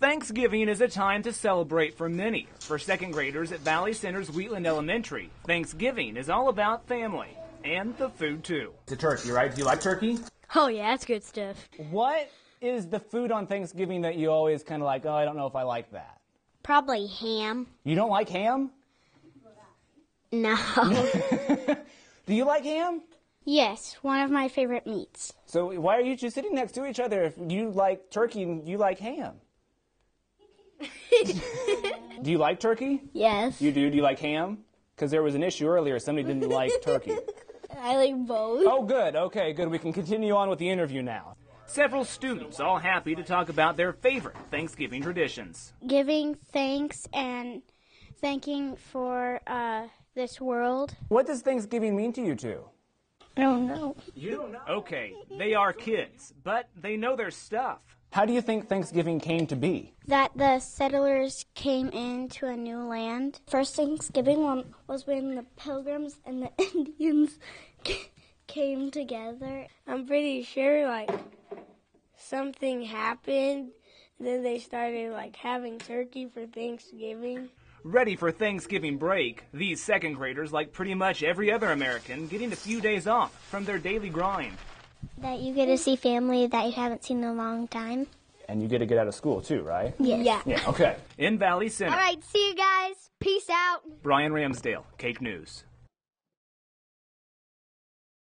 Thanksgiving is a time to celebrate for many. For second graders at Valley Center's Wheatland Elementary, Thanksgiving is all about family and the food too. It's a turkey, right? Do you like turkey? Oh yeah, that's good stuff. What is the food on Thanksgiving that you always kind of like, oh, I don't know if I like that? Probably ham. You don't like ham? No. Do you like ham? Yes, one of my favorite meats. So why are you two sitting next to each other if you like turkey and you like ham? Do you like turkey? Yes. You do? Do you like ham? Because there was an issue earlier. Somebody didn't like turkey. I like both. Oh, good. Okay, good. We can continue on with the interview now. Several students all happy to talk about their favorite Thanksgiving traditions. Giving thanks and thanking for this world. What does Thanksgiving mean to you two? I don't know. You don't know? Okay, they are kids, but they know their stuff. How do you think Thanksgiving came to be? That the settlers came into a new land. First Thanksgiving was when the Pilgrims and the Indians came together. I'm pretty sure, something happened, then they started, having turkey for Thanksgiving. Ready for Thanksgiving break, these second graders, like pretty much every other American, getting a few days off from their daily grind. That you get to see family that you haven't seen in a long time. And you get to get out of school too, right? Yes. Yeah, okay. In Valley Center. All right, see you guys. Peace out. Bryan, Ramsdale, Cake News.